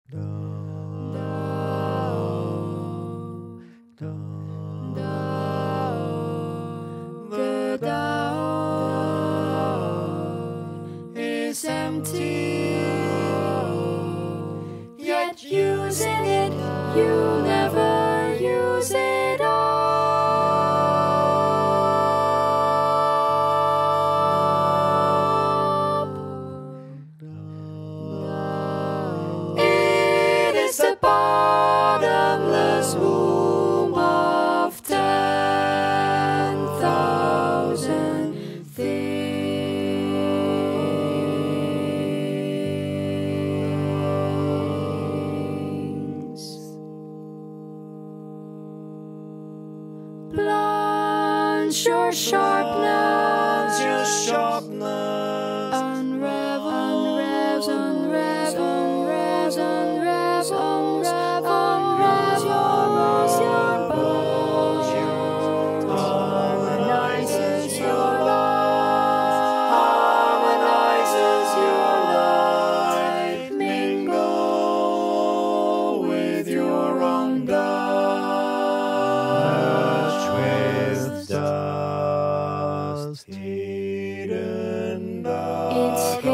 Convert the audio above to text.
Do, do, do. The dough is empty, yet using it, you never use it up. It is the bottomless womb of 10,000 things. Plunge your sharpness, unravel, unravel, unravel, unravel, unravel your bones, harmonizes your life, harmonizes your life, mingle with your own dust, with dust, hidden dust. It's